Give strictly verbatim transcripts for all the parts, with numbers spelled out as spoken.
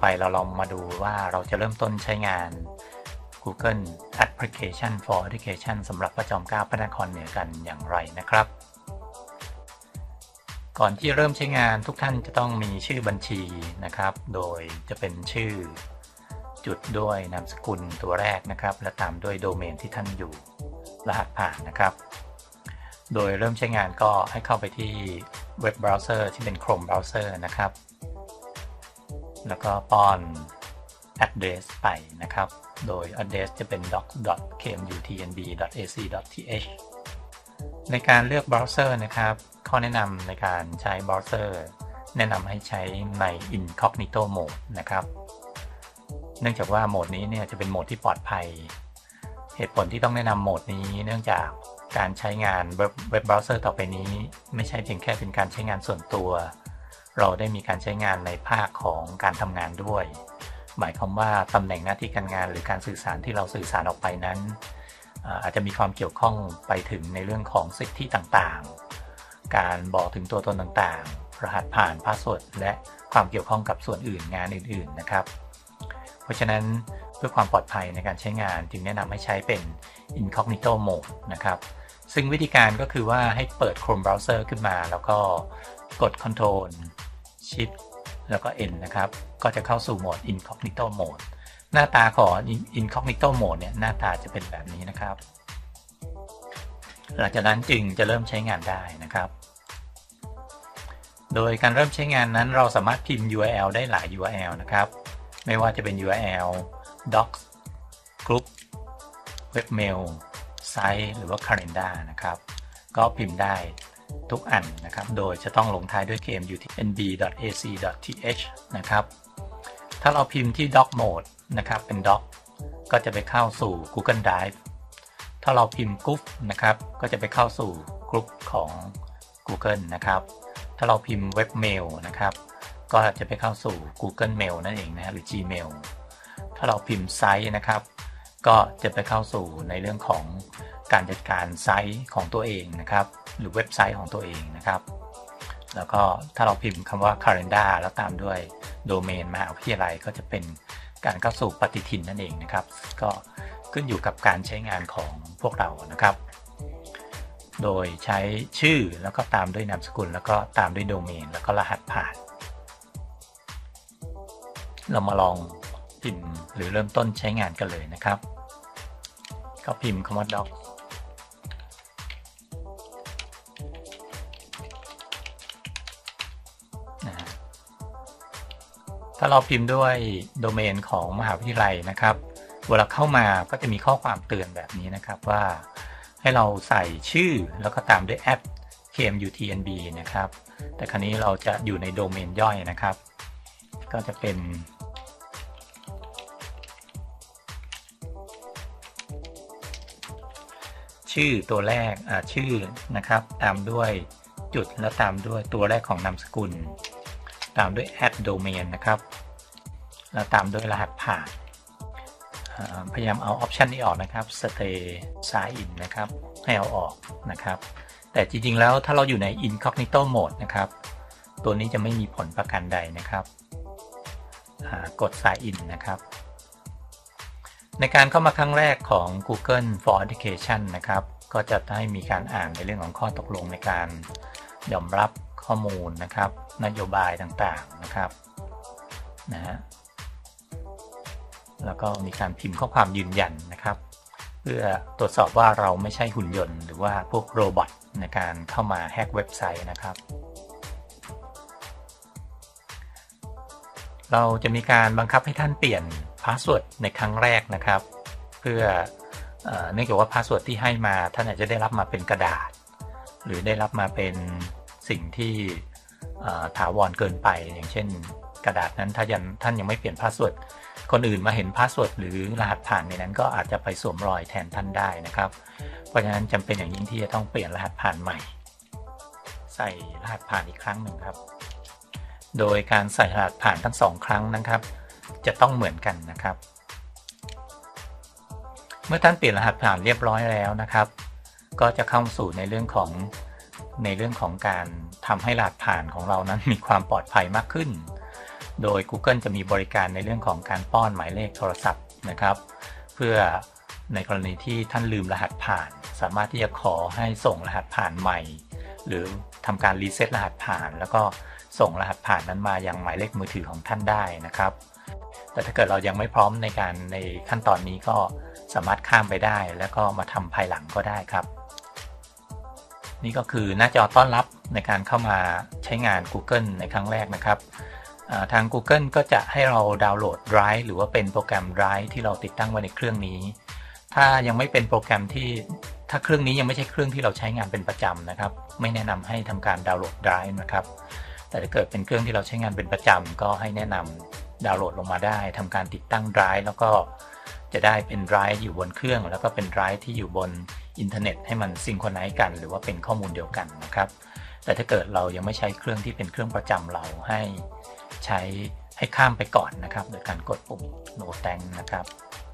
ไปเราลองมาดูว่าเราจะเริ่มต้นใช้งาน Google Application for Education สำหรับพระจอมเกล้าพระนครเหนือกันอย่างไรนะครับก่อนที่เริ่มใช้งานทุกท่านจะต้องมีชื่อบัญชีนะครับโดยจะเป็นชื่อจุดด้วยนามสกุลตัวแรกนะครับและตามด้วยโดเมนที่ท่านอยู่รหัสผ่านนะครับโดยเริ่มใช้งานก็ให้เข้าไปที่เว็บเบราว์เซอร์ที่เป็น Chrome Browser นะครับแล้วก็ป้อน address ไปนะครับโดย address จะเป็น doc dot k m u t n b dot a c dot t h ในการเลือกเบราว์เซอร์นะครับข้อแนะนำในการใช้เบราว์เซอร์แนะนำให้ใช้ใน Incognito Mode นะครับเนื่องจากว่าโหมดนี้เนี่ยจะเป็นโหมดที่ปลอดภัยเหตุผลที่ต้องแนะนำโหมดนี้เนื่องจากการใช้งานเว็บเบราว์เซอร์ต่อไปนี้ไม่ใช่เพียงแค่เป็นการใช้งานส่วนตัวเราได้มีการใช้งานในภาคของการทำงานด้วยหมายความว่าตำแหน่งหน้าที่การงานหรือการสื่อสารที่เราสื่อสารออกไปนั้นอาจจะมีความเกี่ยวข้องไปถึงในเรื่องของสิทธิต่างๆการบอกถึงตัวตนต่างๆรหัสผ่านพาสเวิร์ดและความเกี่ยวข้องกับส่วนอื่นงานอื่นๆนะครับเพราะฉะนั้นเพื่อความปลอดภัยในการใช้งานจึงแนะนำให้ใช้เป็น Incognito Mode นะครับซึ่งวิธีการก็คือว่าให้เปิด Chrome Browser ขึ้นมาแล้วก็กด Control Shift แล้วก็ N นะครับก็จะเข้าสู่โหมด Incognito Mode หน้าตาของ Incognito Mode เนี่ยหน้าตาจะเป็นแบบนี้นะครับหลังจากนั้นจึงจะเริ่มใช้งานได้นะครับโดยการเริ่มใช้งานนั้นเราสามารถพิมพ์ ยู อาร์ แอล ได้หลาย ยู อาร์ แอล นะครับไม่ว่าจะเป็น ยู อาร์ แอล Docs Group Webmail Site หรือว่า Calendar นะครับก็พิมพ์ได้ทุกอันนะครับโดยจะต้องลงท้ายด้วย k m u t n b dot a c dot t h นะครับถ้าเราพิมพ์ที่ Doc Mode นะครับเป็น Doc ก็จะไปเข้าสู่ Google Drive ถ้าเราพิมพ์ Group นะครับก็จะไปเข้าสู่ Group ของ Google นะครับถ้าเราพิมพ์ Webmail นะครับก็จะไปเข้าสู่ Google Mail นั่นเองนะหรือ Gmail ถ้าเราพิมพ์ Site นะครับก็จะไปเข้าสู่ในเรื่องของการจัดการไซต์ของตัวเองนะครับหรือเว็บไซต์ของตัวเองนะครับแล้วก็ถ้าเราพิมพ์คำว่า calendar แล้วตามด้วยโดเมนมหาวิทยาลัยก็จะเป็นการเข้าสู่ปฏิทินนั่นเองนะครับก็ขึ้นอยู่กับการใช้งานของพวกเรานะครับโดยใช้ชื่อแล้วก็ตามด้วยนามสกุลแล้วก็ตามด้วยโดเมนแล้วก็รหัสผ่านเรามาลองพิมพ์หรือเริ่มต้นใช้งานกันเลยนะครับก็พิมพ์คำว่า docถ้าเราพิมพ์ด้วยโดเมนของมหาวิทยาลัยนะครับเวลาเข้ามาก็จะมีข้อความเตือนแบบนี้นะครับว่าให้เราใส่ชื่อแล้วก็ตามด้วยแอป k m u t n b นะครับแต่คราวนี้เราจะอยู่ในโดเมนย่อยนะครับก็จะเป็นชื่อตัวแรกชื่อนะครับตามด้วยจุดแล้วตามด้วยตัวแรกของนามสกุลตามด้วย add domain นะครับแล้วตามด้วยรหัสผ่านพยายามเอาออปชันนี้ออกนะครับ stay sign in นะครับให้เอาออกนะครับแต่จริงๆแล้วถ้าเราอยู่ใน incognito mode นะครับตัวนี้จะไม่มีผลประกันใดนะครับกด sign in นะครับในการเข้ามาครั้งแรกของ Google for Education นะครับก็จะให้มีการอ่านในเรื่องของข้อตกลงในการยอมรับข้อมูลนะครับนโยบายต่างๆนะครับนะฮะแล้วก็มีการพิมพ์ข้อความยืนยันนะครับเพื่อตรวจสอบว่าเราไม่ใช่หุ่นยนต์หรือว่าพวกโรบอทในการเข้ามาแฮกเว็บไซต์นะครับเราจะมีการบังคับให้ท่านเปลี่ยนพาสเวิร์ดในครั้งแรกนะครับเพื่อเนื่องจากว่าพาสเวิร์ดที่ให้มาท่านอาจจะได้รับมาเป็นกระดาษหรือได้รับมาเป็นสิ่งที่ถาวรเกินไปอย่างเช่นกระดาษนั้นถ้ายังท่านยังไม่เปลี่ยนพาสเวิร์ดคนอื่นมาเห็นพาสเวิร์ดหรือรหัสผ่านในนั้นก็อาจจะไปสวมรอยแทนท่านได้นะครับเพราะฉะนั้นจำเป็นอย่างยิ่งที่จะต้องเปลี่ยนรหัสผ่านใหม่ใส่รหัสผ่านอีกครั้งหนึ่งครับโดยการใส่รหัสผ่านทั้งสองครั้งนะครับจะต้องเหมือนกันนะครับเมื่อท่านเปลี่ยนรหัสผ่านเรียบร้อยแล้วนะครับก็จะเข้าสู่ในเรื่องของในเรื่องของการทำให้รหัสผ่านของเรานั้นมีความปลอดภัยมากขึ้นโดย Google จะมีบริการในเรื่องของการป้อนหมายเลขโทรศัพท์นะครับเพื่อในกรณีที่ท่านลืมรหัสผ่านสามารถที่จะขอให้ส่งรหัสผ่านใหม่หรือทำการรีเซ็ตรหัสผ่านแล้วก็ส่งรหัสผ่านนั้นมายังหมายเลขมือถือของท่านได้นะครับแต่ถ้าเกิดเรายังไม่พร้อมในการในขั้นตอนนี้ก็สามารถข้ามไปได้แล้วก็มาทำภายหลังก็ได้ครับนี่ก็คือหน้าจอต้อนรับในการเข้ามาใช้งาน Google ในครั้งแรกนะครับทาง Google ก็จะให้เราดาวน์โหลด Drive หรือว่าเป็นโปรแกรม Drive ที่เราติดตั้งไว้ในเครื่องนี้ถ้ายังไม่เป็นโปรแกรมที่ถ้าเครื่องนี้ยังไม่ใช่เครื่องที่เราใช้งานเป็นประจำนะครับไม่แนะนำให้ทำการดาวน์โหลด Drive นะครับแต่ถ้าเกิดเป็นเครื่องที่เราใช้งานเป็นประจำก็ให้แนะนำดาวน์โหลดลงมาได้ทำการติดตั้ง Drive แล้วก็จะได้เป็น Drive อยู่บนเครื่องแล้วก็เป็น Drive ที่อยู่บนอินเทอร์เน็ตให้มันซิงโครไนซ์กันหรือว่าเป็นข้อมูลเดียวกันนะครับแต่ถ้าเกิดเรายังไม่ใช้เครื่องที่เป็นเครื่องประจำเราให้ใช้ให้ข้ามไปก่อนนะครับโดยการกดปุ่ม No Thanks นะครับ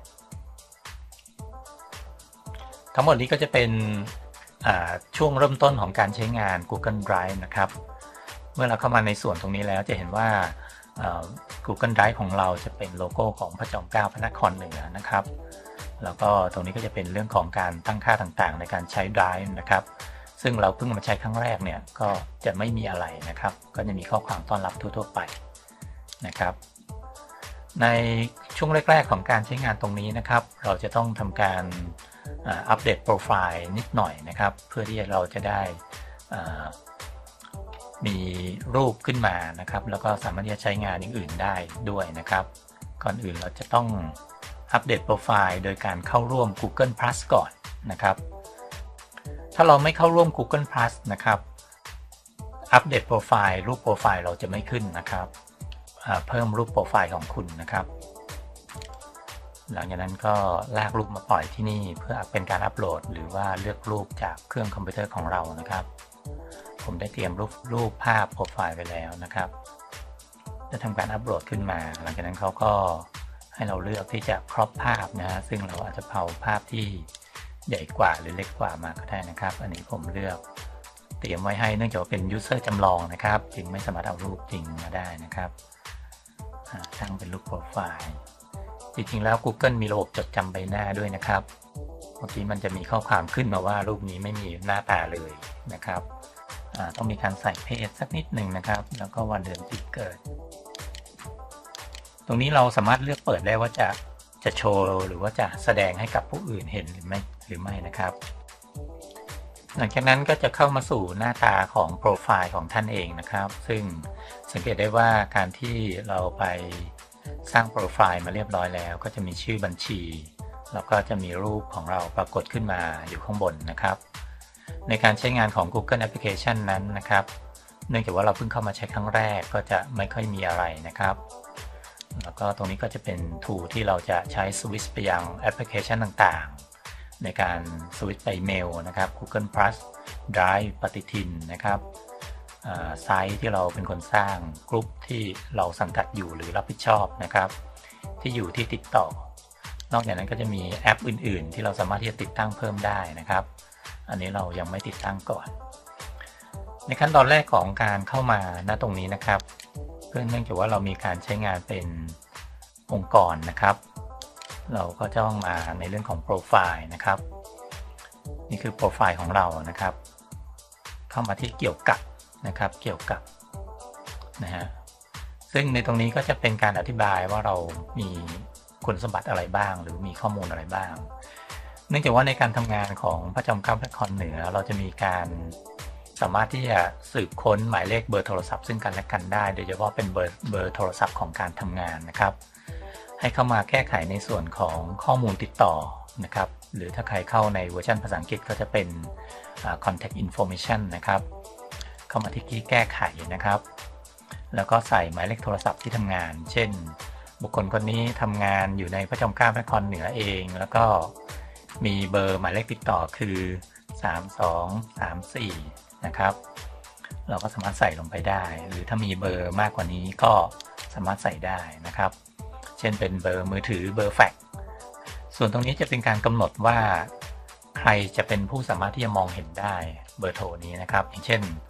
ทั้งหมดนี้ก็จะเป็นช่วงเริ่มต้นของการใช้งาน Google Drive นะครับเมื่อเราเข้ามาในส่วนตรงนี้แล้วจะเห็นว่า Google Drive ของเราจะเป็นโลโก้ของพระจอมเกล้าพระนครเหนือนะครับแล้วก็ตรงนี้ก็จะเป็นเรื่องของการตั้งค่าต่างๆในการใช้ Drive นะครับซึ่งเราเพิ่งมาใช้ครั้งแรกเนี่ยก็จะไม่มีอะไรนะครับก็จะมีข้อความต้อนรับทั่วๆไปนะครับในช่วงแรกๆของการใช้งานตรงนี้นะครับเราจะต้องทำการอัปเดตโปรไฟล์นิดหน่อยนะครับเพื่อที่เราจะได้มีรูปขึ้นมานะครับแล้วก็สามารถที่จะใช้งานอย่างอื่นได้ด้วยนะครับก่อนอื่นเราจะต้องอัปเดตโปรไฟล์โดยการเข้าร่วม Google Plus ก่อนนะครับถ้าเราไม่เข้าร่วม Google Plus นะครับอัปเดตโปรไฟล์รูปโปรไฟล์เราจะไม่ขึ้นนะครับเพิ่มรูปโปรไฟล์ของคุณนะครับหลังจากนั้นก็ลากรูปมาปล่อยที่นี่เพื่อเป็นการอัปโหลดหรือว่าเลือกรูปจากเครื่องคอมพิวเตอร์ของเรานะครับผมได้เตรียมรูปรูปภาพโปรไฟล์ไว้แล้วนะครับจะทำการอัปโหลดขึ้นมาหลังจากนั้นเขาก็ให้เราเลือกที่จะครอปภาพนะฮะซึ่งเราอาจจะเผาภาพที่ใหญ่กว่าหรือเล็กกว่ามาก็ได้นะครับอันนี้ผมเลือกเตรียมไว้ให้เนื่องจากเป็นยูเซอร์จำลองนะครับจึงไม่สามารถเอารูปจริงมาได้นะครับตั้งเป็นรูปโปรไฟล์จริงๆแล้ว Google มีระบบจดจำใบหน้าด้วยนะครับเมื่อกี้มันจะมีข้อความขึ้นมาว่ารูปนี้ไม่มีหน้าตาเลยนะครับต้องมีการใส่เพศสักนิดหนึ่งนะครับแล้วก็วันเดือนปีเกิดตรงนี้เราสามารถเลือกเปิดได้ว่าจะจะโชว์หรือว่าจะแสดงให้กับผู้อื่นเห็นหรือไม่หรือไม่นะครับหลังจากนั้นก็จะเข้ามาสู่หน้าตาของโปรไฟล์ของท่านเองนะครับซึ่งสังเกตได้ว่าการที่เราไปสร้างโปรไฟล์มาเรียบร้อยแล้วก็จะมีชื่อบัญชีแล้วก็จะมีรูปของเราปรากฏขึ้นมาอยู่ข้างบนนะครับในการใช้งานของ Google Application นั้นนะครับเนื่องจากว่าเราเพิ่งเข้ามาใช้ครั้งแรกก็จะไม่ค่อยมีอะไรนะครับแล้วก็ตรงนี้ก็จะเป็น tool ที่เราจะใช้สวิตช์ไปยังแอปพลิเคชันต่างๆในการสวิตช์ไปเมลนะครับ Google Plus Drive ปฏิทินนะครับไซต์ที่เราเป็นคนสร้างกลุ่มที่เราสังกัดอยู่หรือรับผิดชอบนะครับที่อยู่ที่ติดต่อนอกจากนั้นก็จะมีแอปอื่นๆที่เราสามารถที่จะติดตั้งเพิ่มได้นะครับอันนี้เรายังไม่ติดตั้งก่อนในขั้นตอนแรกของการเข้ามาณตรงนี้นะครับเพื่อเนื่องจากว่าเรามีการใช้งานเป็นองค์กรนะครับเราก็จะต้องมาในเรื่องของโปรไฟล์นะครับนี่คือโปรไฟล์ของเรานะครับเข้ามาที่เกี่ยวกับนะครับเกี่ยวกับนะฮะซึ่งในตรงนี้ก็จะเป็นการอธิบายว่าเรามีคุณสมบัติอะไรบ้างหรือมีข้อมูลอะไรบ้างเนื่องจากว่าในการทำงานของพระจอมเกล้าพระนครเหนือเราจะมีการสามารถที่จะสืบค้นหมายเลขเบอร์โทรศัพท์ซึ่งกันและกันได้โดยเฉพาะเป็นเบอร์เบอร์โทรศัพท์ของการทำงานนะครับให้เข้ามาแก้ไขในส่วนของข้อมูลติดต่อนะครับหรือถ้าใครเข้าในเวอร์ชันภาษาอังกฤษก็จะเป็น contact information นะครับเข้ามาที่ที่แก้ไขนะครับแล้วก็ใส่หมายเลขโทรศัพท์ที่ทำงานเช่นบุคคลคนนี้ทำงานอยู่ในพระจอมเกล้าพระนครเหนือเองแล้วก็มีเบอร์หมายเลขติดต่อคือสาม สอง สาม สี่นะครับเราก็สามารถใส่ลงไปได้หรือถ้ามีเบอร์มากกว่านี้ก็สามารถใส่ได้นะครับเช่นเป็นเบอร์มือถือเบอร์แฟกซ์ส่วนตรงนี้จะเป็นการกำหนดว่าใครจะเป็นผู้สามารถที่จะมองเห็นได้เบอร์โทรนี้นะครับอย่างเช่น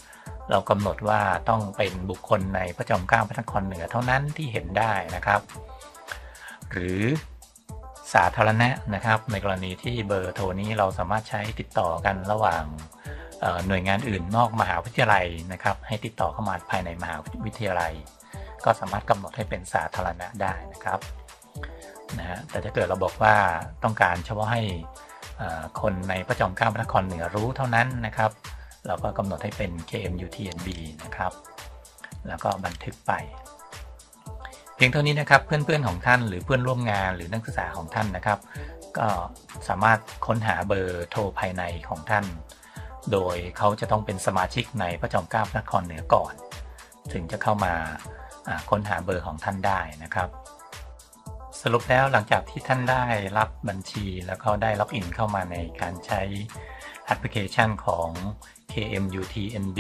เรากำหนดว่าต้องเป็นบุคคลในพระจอมเกล้าพระนครเหนือเท่านั้นที่เห็นได้นะครับหรือสาธารณะนะครับในกรณีที่เบอร์โทรนี้เราสามารถใช้ติดต่อกันระหว่างหน่วยงานอื่นนอกมหาวิทยาลัยนะครับให้ติดต่อเข้ามาภายในมหาวิทยาลัยก็สามารถกำหนดให้เป็นสาธารณะได้นะครับนะฮะแต่ถ้าเกิดเราบอกว่าต้องการเฉพาะให้คนในพระจอมเกล้าพระนครเหนือรู้เท่านั้นนะครับเราก็กำหนดให้เป็น เค เอ็ม ยู ที เอ็น บี นะครับแล้วก็บันทึกไปเพียงเท่านี้นะครับเพื่อนๆของท่านหรือเพื่อนร่วมงานหรือนักศึกษาของท่านนะครับก็สามารถค้นหาเบอร์โทรภายในของท่านโดยเขาจะต้องเป็นสมาชิกในพระจอมเกล้าพระนครเหนือก่อนถึงจะเข้ามาค้นหาเบอร์ของท่านได้นะครับสรุปแล้วหลังจากที่ท่านได้รับบัญชีแล้วก็ได้ล็อกอินเข้ามาในการใช้แอปพลิเคชันของ เค เอ็ม ยู ที เอ็น บี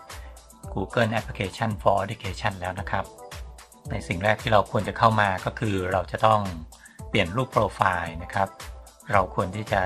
Google Application for Education แล้วนะครับในสิ่งแรกที่เราควรจะเข้ามาก็คือเราจะต้องเปลี่ยนรูปโปรไฟล์นะครับเราควรที่จะ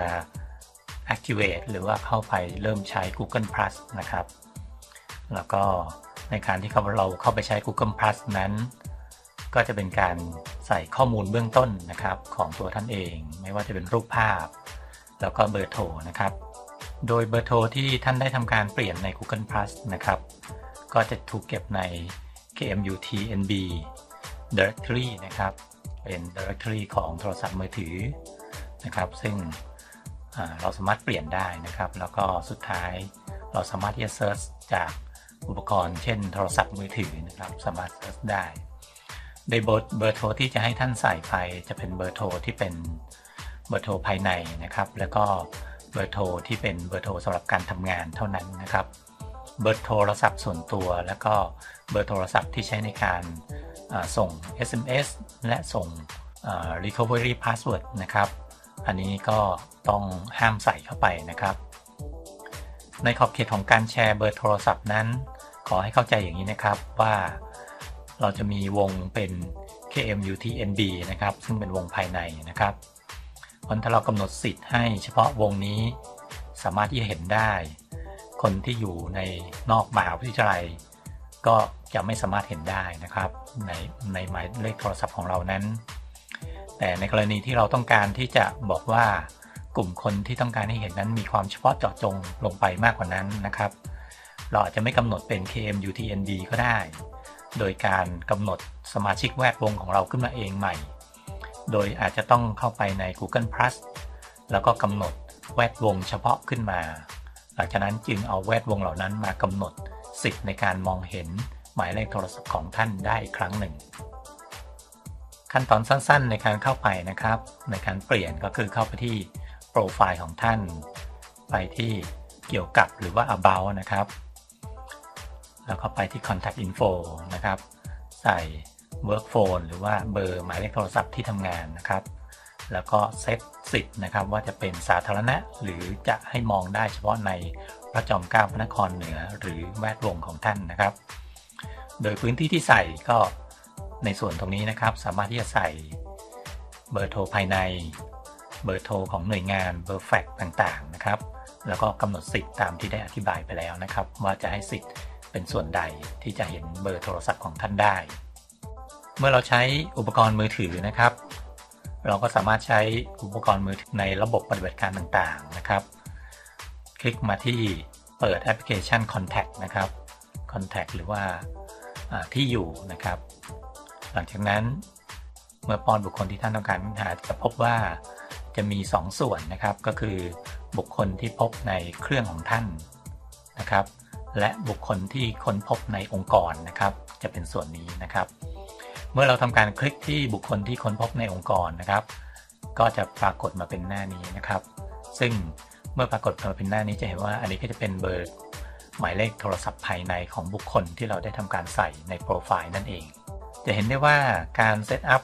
activate หรือว่าเข้าไปเริ่มใช้ Google Plus นะครับแล้วก็ในการที่เราเข้าไปใช้ Google Plus นั้นก็จะเป็นการใส่ข้อมูลเบื้องต้นนะครับของตัวท่านเองไม่ว่าจะเป็นรูปภาพแล้วก็เบอร์โทรนะครับโดยเบอร์โทรที่ท่านได้ทำการเปลี่ยนใน Google Plus นะครับก็จะถูกเก็บใน เค เอ็ม ยู ที เอ็น บี Directory นะครับเป็น Directory ของโทรศัพท์มือถือนะครับซึ่งเราสามารถเปลี่ยนได้นะครับแล้วก็สุดท้ายเราสามารถที่จะ Search จากอุปกรณ์เช่นโทรศัพท์มือถือนะครับสามารถ Search ได้โดยเบอร์โทรที่จะให้ท่านใส่ไปจะเป็นเบอร์โทรที่เป็นเบอร์โทรภายในนะครับแล้วก็เบอร์โทรที่เป็นเบอร์โทรสำหรับการทำงานเท่านั้นนะครับเบอร์โทรศัพท์ส่วนตัวแล้วก็เบอร์โทรศัพท์ที่ใช้ในการส่ง เอส เอ็ม เอส และส่ง recovery password นะครับอันนี้ก็ต้องห้ามใส่เข้าไปนะครับในขอบเขตของการแชร์เบอร์โทรศัพท์นั้นขอให้เข้าใจอย่างนี้นะครับว่าเราจะมีวงเป็น เค เอ็ม ยู ที เอ็น บี นะครับซึ่งเป็นวงภายในนะครับเพราะถ้าเรากำหนดสิทธิ์ให้เฉพาะวงนี้สามารถที่จะเห็นได้คนที่อยู่ในนอกมหาวิทยาลัยก็จะไม่สามารถเห็นได้นะครับในในหมายเลขโทรศัพท์ของเรานั้นแต่ในกรณีที่เราต้องการที่จะบอกว่ากลุ่มคนที่ต้องการให้เห็นนั้นมีความเฉพาะเจาะจงลงไปมากกว่านั้นนะครับเราอาจจะไม่กำหนดเป็น เค เอ็ม ยู ที เอ็น บี ก็ได้โดยการกำหนดสมาชิกแวดวงของเราขึ้นมาเองใหม่โดยอาจจะต้องเข้าไปใน Google Plus แล้วก็กำหนดแวดวงเฉพาะขึ้นมาหลังจากนั้นจึงเอาแวดวงเหล่านั้นมากำหนดสิทธิ์ในการมองเห็นหมายเลขโทรศัพท์ของท่านได้อีกครั้งหนึ่งขั้นตอนสั้นๆในการเข้าไปนะครับในการเปลี่ยนก็คือเข้าไปที่โปรไฟล์ของท่านไปที่เกี่ยวกับหรือว่า about นะครับแล้วก็ไปที่ contact info นะครับใส่ work phone หรือว่าเบอร์หมายเลขโทรศัพท์ที่ทำงานนะครับแล้วก็เซตสิทธิ์นะครับว่าจะเป็นสาธารณะหรือจะให้มองได้เฉพาะในพระจอมเกล้าพระนครเหนือหรือแวดวงของท่านนะครับโดยพื้นที่ที่ใส่ก็ในส่วนตรงนี้นะครับสามารถที่จะใส่เบอร์โทรภายในเบอร์โทรของหน่วยงานเบอร์แฟกซ์ต่างๆนะครับแล้วก็กำหนดสิทธิ์ตามที่ได้อธิบายไปแล้วนะครับว่าจะให้สิทธิ์เป็นส่วนใดที่จะเห็นเบอร์โทรศัพท์ของท่านได้เมื่อเราใช้อุปกรณ์มือถือนะครับเราก็สามารถใช้อุปกรณ์มือถือในระบบปฏิบัติการต่างๆนะครับคลิกมาที่เปิดแอปพลิเคชัน Contact นะครับ Contact หรือว่าที่อยู่นะครับหลังจากนั้นเมื่อป้อนบุคคลที่ท่านต้องการหาจะพบว่าจะมีสองส่วนนะครับก็คือบุคคลที่พบในเครื่องของท่านนะครับและบุคคลที่ค้นพบในองค์กรนะครับจะเป็นส่วนนี้นะครับเมื่อเราทำการคลิกที่บุคคลที่ค้นพบในองค์กรนะครับก็จะปรากฏมาเป็นหน้านี้นะครับซึ่งเมื่อปรากฏมาเป็นหน้านี้จะเห็นว่าอันนี้ก็จะเป็นเบอร์หมายเลขโทรศัพท์ภายในของบุคคลที่เราได้ทำการใส่ในโปรไฟล์นั่นเองจะเห็นได้ว่าการเซตอัพ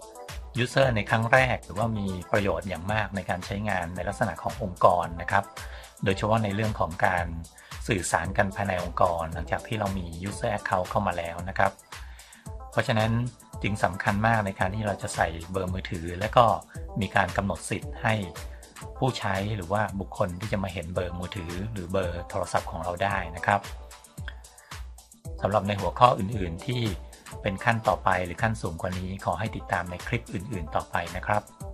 User ในครั้งแรกหรือว่ามีประโยชน์อย่างมากในการใช้งานในลักษณะขององค์กรนะครับโดยเฉพาะในเรื่องของการสื่อสารกันภายในองค์กรหลังจากที่เรามี User Account เข้ามาแล้วนะครับเพราะฉะนั้นจึงสำคัญมากในการที่เราจะใส่เบอร์มือถือและก็มีการกำหนดสิทธิ์ให้ผู้ใช้หรือว่าบุคคลที่จะมาเห็นเบอร์มือถือหรือเบอร์โทรศัพท์ของเราได้นะครับสำหรับในหัวข้ออื่นๆที่เป็นขั้นต่อไปหรือขั้นสูงกว่านี้ขอให้ติดตามในคลิปอื่นๆต่อไปนะครับ